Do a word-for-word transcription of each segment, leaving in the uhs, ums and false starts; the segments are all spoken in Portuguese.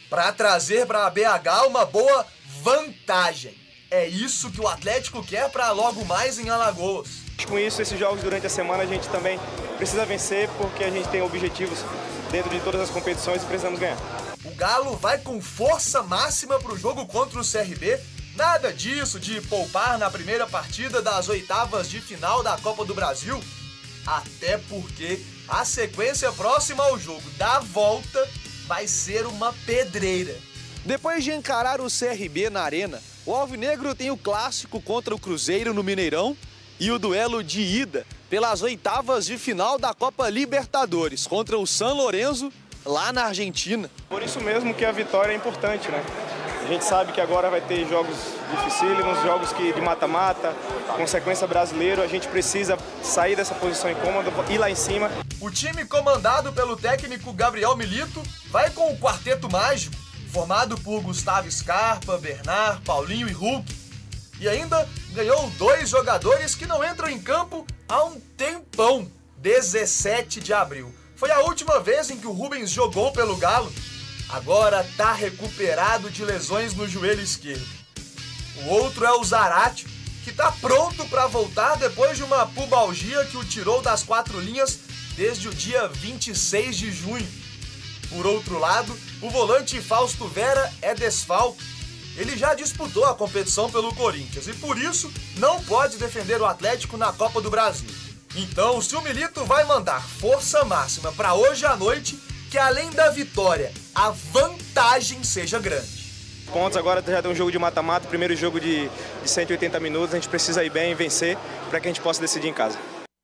para trazer para B H uma boa vantagem. É isso que o Atlético quer para logo mais em Alagoas. Com isso, esses jogos durante a semana a gente também precisa vencer, porque a gente tem objetivos dentro de todas as competições e precisamos ganhar. O Galo vai com força máxima para o jogo contra o C R B. Nada disso de poupar na primeira partida das oitavas de final da Copa do Brasil. Até porque a sequência próxima ao jogo da volta vai ser uma pedreira. Depois de encarar o C R B na Arena, o Alvinegro tem o clássico contra o Cruzeiro no Mineirão e o duelo de ida pelas oitavas de final da Copa Libertadores contra o San Lorenzo lá na Argentina. Por isso mesmo que a vitória é importante, né? A gente sabe que agora vai ter jogos dificílimos, jogos que, de mata-mata, consequência brasileiro, a gente precisa sair dessa posição incômoda e ir lá em cima. O time comandado pelo técnico Gabriel Milito vai com o quarteto mágico, formado por Gustavo Scarpa, Bernard, Paulinho e Hulk. E ainda ganhou dois jogadores que não entram em campo há um tempão, dezessete de abril. Foi a última vez em que o Rubens jogou pelo Galo. Agora tá recuperado de lesões no joelho esquerdo. O outro é o Zarate, que tá pronto para voltar depois de uma pubalgia que o tirou das quatro linhas desde o dia vinte e seis de junho. Por outro lado, o volante Fausto Vera é desfalque. Ele já disputou a competição pelo Corinthians e por isso não pode defender o Atlético na Copa do Brasil. Então, se o Milito vai mandar força máxima para hoje à noite, que além da vitória, a vantagem seja grande. Pontos agora já tem um jogo de mata-mata, primeiro jogo de, de cento e oitenta minutos, a gente precisa ir bem e vencer para que a gente possa decidir em casa.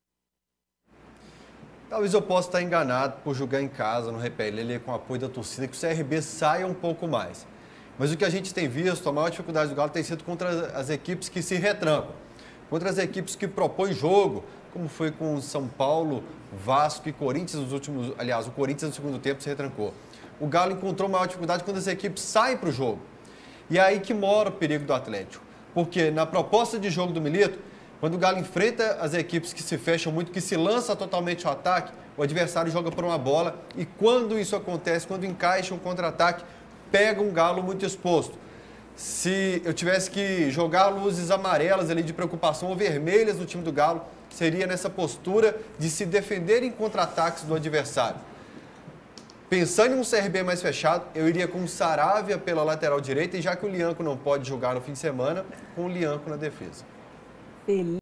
Talvez eu possa estar enganado por jogar em casa, no Repelele, com o apoio da torcida, que o C R B saia um pouco mais. Mas o que a gente tem visto, a maior dificuldade do Galo tem sido contra as equipes que se retrancam, contra as equipes que propõem jogo, como foi com São Paulo, Vasco e Corinthians nos últimos... Aliás, o Corinthians no segundo tempo se retrancou. O Galo encontrou maior dificuldade quando as equipes saem para o jogo. E é aí que mora o perigo do Atlético. Porque na proposta de jogo do Milito, quando o Galo enfrenta as equipes que se fecham muito, que se lança totalmente ao ataque, o adversário joga por uma bola e quando isso acontece, quando encaixa um contra-ataque, pega um Galo muito exposto. Se eu tivesse que jogar luzes amarelas ali de preocupação ou vermelhas no time do Galo, seria nessa postura de se defender em contra-ataques do adversário. Pensando em um C R B mais fechado, eu iria com o Saravia pela lateral direita e já que o Lianco não pode jogar no fim de semana, com o Lianco na defesa.